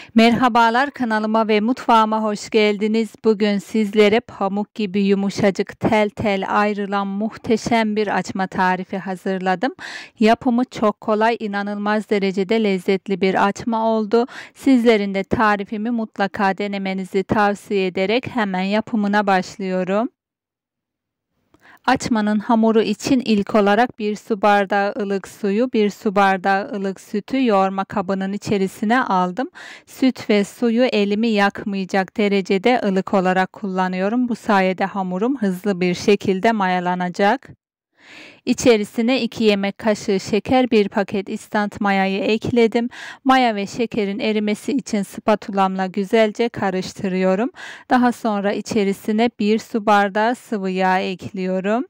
Merhabalar, kanalıma ve mutfağıma hoş geldiniz. Bugün sizlere pamuk gibi yumuşacık, tel tel ayrılan muhteşem bir açma tarifi hazırladım. Yapımı çok kolay, inanılmaz derecede lezzetli bir açma oldu. Sizlerin de tarifimi mutlaka denemenizi tavsiye ederek hemen yapımına başlıyorum. Açmanın hamuru için ilk olarak 1 su bardağı ılık suyu, 1 su bardağı ılık sütü yoğurma kabının içerisine aldım. Süt ve suyu elimi yakmayacak derecede ılık olarak kullanıyorum. Bu sayede hamurum hızlı bir şekilde mayalanacak. İçerisine 2 yemek kaşığı şeker, 1 paket instant mayayı ekledim. Maya ve şekerin erimesi için spatulamla güzelce karıştırıyorum. Daha sonra içerisine 1 su bardağı sıvı yağ ekliyorum.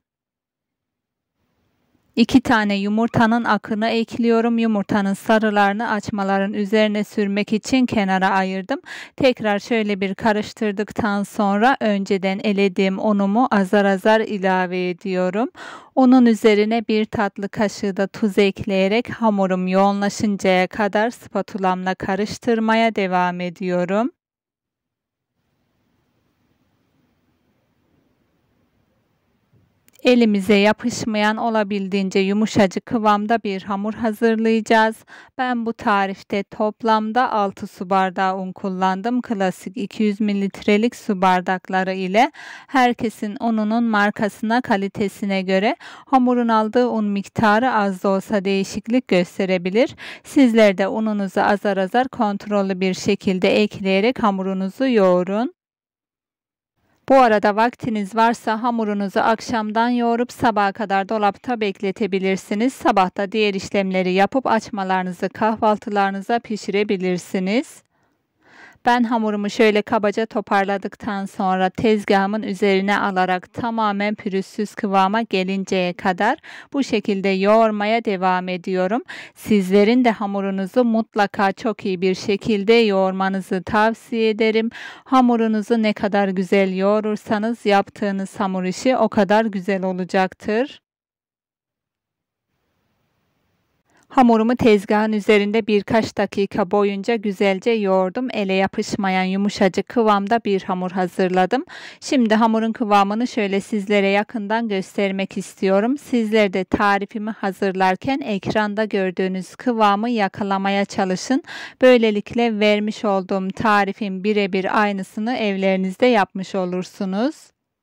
2 tane yumurtanın akını ekliyorum. Yumurtanın sarılarını açmaların üzerine sürmek için kenara ayırdım. Tekrar şöyle bir karıştırdıktan sonra önceden elediğim unumu azar azar ilave ediyorum. Unun üzerine 1 tatlı kaşığı da tuz ekleyerek hamurum yoğunlaşıncaya kadar spatulamla karıştırmaya devam ediyorum. Elimize yapışmayan, olabildiğince yumuşacık kıvamda bir hamur hazırlayacağız. Ben bu tarifte toplamda 6 su bardağı un kullandım. Klasik 200 mililitrelik su bardakları ile herkesin ununun markasına, kalitesine göre hamurun aldığı un miktarı az da olsa değişiklik gösterebilir. Sizler de ununuzu azar azar kontrollü bir şekilde ekleyerek hamurunuzu yoğurun. Bu arada vaktiniz varsa hamurunuzu akşamdan yoğurup sabaha kadar dolapta bekletebilirsiniz. Sabah da diğer işlemleri yapıp açmalarınızı, kahvaltılarınıza pişirebilirsiniz. Ben hamurumu şöyle kabaca toparladıktan sonra tezgahımın üzerine alarak tamamen pürüzsüz kıvama gelinceye kadar bu şekilde yoğurmaya devam ediyorum. Sizlerin de hamurunuzu mutlaka çok iyi bir şekilde yoğurmanızı tavsiye ederim. Hamurunuzu ne kadar güzel yoğurursanız yaptığınız hamur işi o kadar güzel olacaktır. Hamurumu tezgahın üzerinde birkaç dakika boyunca güzelce yoğurdum. Ele yapışmayan yumuşacık kıvamda bir hamur hazırladım. Şimdi hamurun kıvamını şöyle sizlere yakından göstermek istiyorum. Sizler de tarifimi hazırlarken ekranda gördüğünüz kıvamı yakalamaya çalışın. Böylelikle vermiş olduğum tarifin birebir aynısını evlerinizde yapmış olursunuz.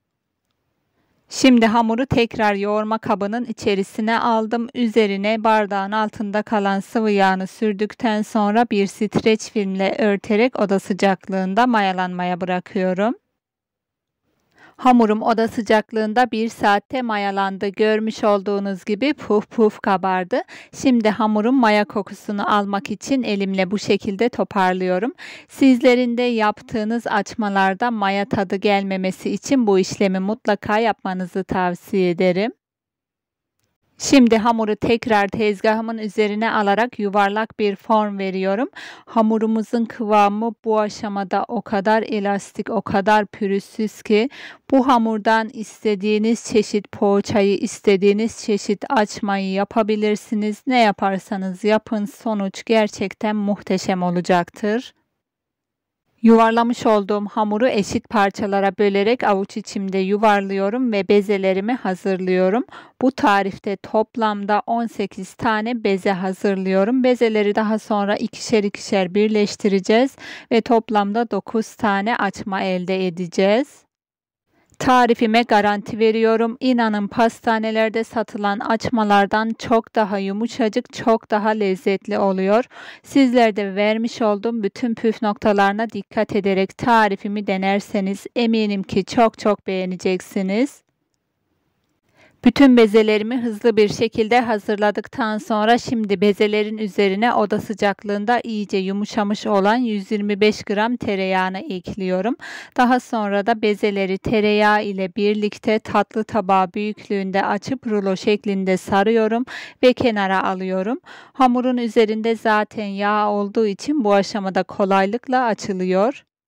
Şimdi hamuru tekrar yoğurma kabının içerisine aldım. Üzerine bardağın altında kalan sıvı yağını sürdükten sonra bir streç filmle örterek oda sıcaklığında mayalanmaya bırakıyorum. Hamurum oda sıcaklığında 1 saatte mayalandı. Görmüş olduğunuz gibi puf puf kabardı. Şimdi hamurun maya kokusunu almak için elimle bu şekilde toparlıyorum. Sizlerin de yaptığınız açmalarda maya tadı gelmemesi için bu işlemi mutlaka yapmanızı tavsiye ederim. Şimdi hamuru tekrar tezgahımın üzerine alarak yuvarlak bir form veriyorum. Hamurumuzun kıvamı bu aşamada o kadar elastik, o kadar pürüzsüz ki bu hamurdan istediğiniz çeşit poğaçayı, istediğiniz çeşit açmayı yapabilirsiniz. Ne yaparsanız yapın, sonuç gerçekten muhteşem olacaktır. Yuvarlamış olduğum hamuru eşit parçalara bölerek avuç içimde yuvarlıyorum ve bezelerimi hazırlıyorum. Bu tarifte toplamda 18 tane beze hazırlıyorum. Bezeleri daha sonra ikişer ikişer birleştireceğiz ve toplamda 9 tane açma elde edeceğiz. Tarifime garanti veriyorum. İnanın pastanelerde satılan açmalardan çok daha yumuşacık, çok daha lezzetli oluyor. Sizler de vermiş olduğum bütün püf noktalarına dikkat ederek tarifimi denerseniz eminim ki çok çok beğeneceksiniz. Bütün bezelerimi hızlı bir şekilde hazırladıktan sonra şimdi bezelerin üzerine oda sıcaklığında iyice yumuşamış olan 125 gram tereyağını ekliyorum. Daha sonra da bezeleri tereyağı ile birlikte tatlı tabağı büyüklüğünde açıp rulo şeklinde sarıyorum ve kenara alıyorum. Hamurun üzerinde zaten yağ olduğu için bu aşamada kolaylıkla açılıyor.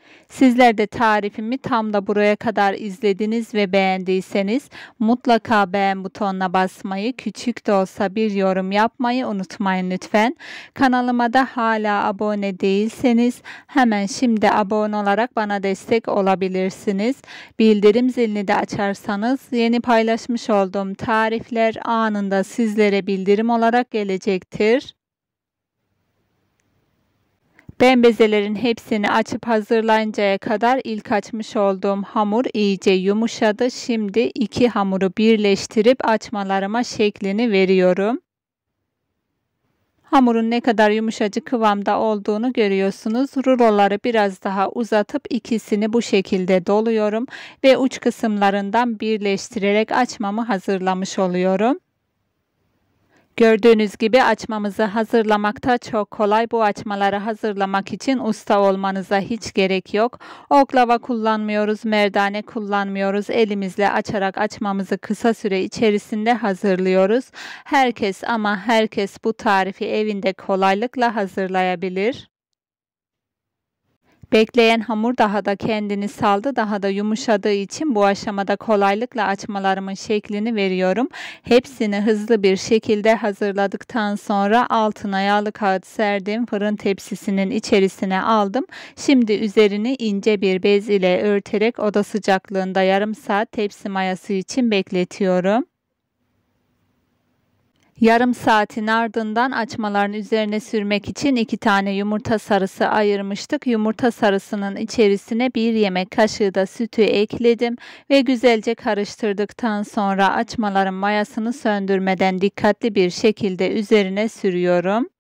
Sizler de tarifimi tam da buraya kadar izlediniz ve beğendiyseniz mutlaka beğen butonuna basmayı, küçük de olsa bir yorum yapmayı unutmayın lütfen. Kanalıma da hala abone değilseniz hemen şimdi abone olarak bana destek olabilirsiniz. Bildirim zilini de açarsanız yeni paylaşmış olduğum tarifler anında sizlere bildirim olarak gelecektir. Ben bezelerin hepsini açıp hazırlayıncaya kadar ilk açmış olduğum hamur iyice yumuşadı. Şimdi iki hamuru birleştirip açmalarıma şeklini veriyorum. Hamurun ne kadar yumuşacık kıvamda olduğunu görüyorsunuz. Ruloları biraz daha uzatıp ikisini bu şekilde doluyorum ve uç kısımlarından birleştirerek açmamı hazırlamış oluyorum. Gördüğünüz gibi açmamızı hazırlamakta çok kolay. Bu açmaları hazırlamak için usta olmanıza hiç gerek yok. Oklava kullanmıyoruz, merdane kullanmıyoruz. Elimizle açarak açmamızı kısa süre içerisinde hazırlıyoruz. Herkes ama herkes bu tarifi evinde kolaylıkla hazırlayabilir. Bekleyen hamur daha da kendini saldı, daha da yumuşadığı için bu aşamada kolaylıkla açmalarımın şeklini veriyorum. Hepsini hızlı bir şekilde hazırladıktan sonra altına yağlı kağıt serdim. Fırın tepsisinin içerisine aldım. Şimdi üzerini ince bir bez ile örterek oda sıcaklığında yarım saat tepsi mayası için bekletiyorum. Yarım saatin ardından açmaların üzerine sürmek için 2 tane yumurta sarısı ayırmıştık. Yumurta sarısının içerisine 1 yemek kaşığı da sütü ekledim ve güzelce karıştırdıktan sonra açmaların mayasını söndürmeden dikkatli bir şekilde üzerine sürüyorum.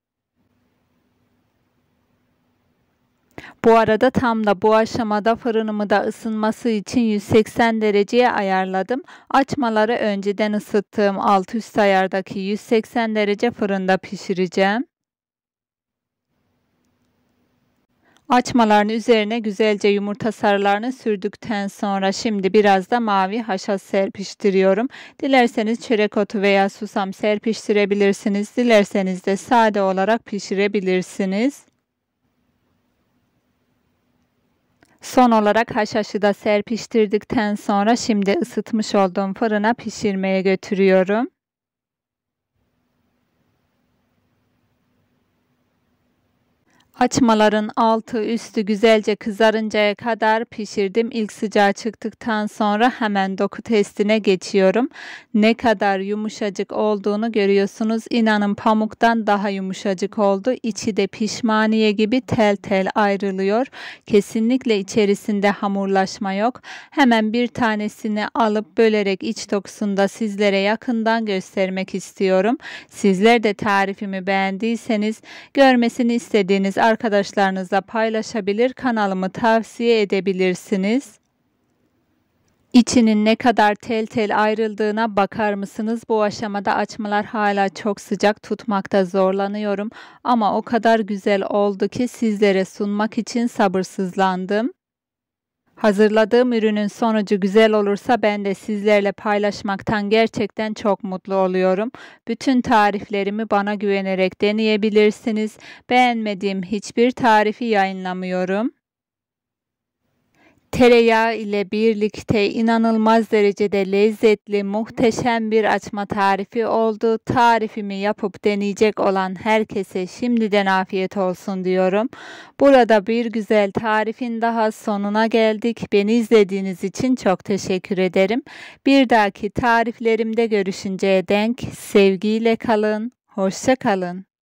Bu arada tam da bu aşamada fırınımı da ısınması için 180 dereceye ayarladım. Açmaları önceden ısıttığım alt üst ayardaki 180 derece fırında pişireceğim. Açmaların üzerine güzelce yumurta sarılarını sürdükten sonra şimdi biraz da mavi haşhaş serpiştiriyorum. Dilerseniz çörek otu veya susam serpiştirebilirsiniz. Dilerseniz de sade olarak pişirebilirsiniz. Son olarak haşhaşı da serpiştirdikten sonra şimdi ısıtmış olduğum fırına pişirmeye götürüyorum. Açmaların altı üstü güzelce kızarıncaya kadar pişirdim. İlk sıcağı çıktıktan sonra hemen doku testine geçiyorum. Ne kadar yumuşacık olduğunu görüyorsunuz. İnanın pamuktan daha yumuşacık oldu. İçi de pişmaniye gibi tel tel ayrılıyor. Kesinlikle içerisinde hamurlaşma yok. Hemen bir tanesini alıp bölerek iç dokusunu da sizlere yakından göstermek istiyorum. Sizler de tarifimi beğendiyseniz görmesini istediğiniz arkadaşlarınızla paylaşabilir, kanalımı tavsiye edebilirsiniz. İçinin ne kadar tel tel ayrıldığına bakar mısınız? Bu aşamada açmalar hala çok sıcak, tutmakta zorlanıyorum ama o kadar güzel oldu ki sizlere sunmak için sabırsızlandım. Hazırladığım ürünün sonucu güzel olursa ben de sizlerle paylaşmaktan gerçekten çok mutlu oluyorum. Bütün tariflerimi bana güvenerek deneyebilirsiniz. Beğenmediğim hiçbir tarifi yayınlamıyorum. Tereyağı ile birlikte inanılmaz derecede lezzetli, muhteşem bir açma tarifi oldu. Tarifimi yapıp deneyecek olan herkese şimdiden afiyet olsun diyorum. Burada bir güzel tarifin daha sonuna geldik. Beni izlediğiniz için çok teşekkür ederim. Bir dahaki tariflerimde görüşünceye denk sevgiyle kalın, hoşça kalın.